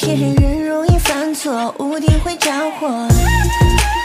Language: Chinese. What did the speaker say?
骗人容易犯错，无敌会着火。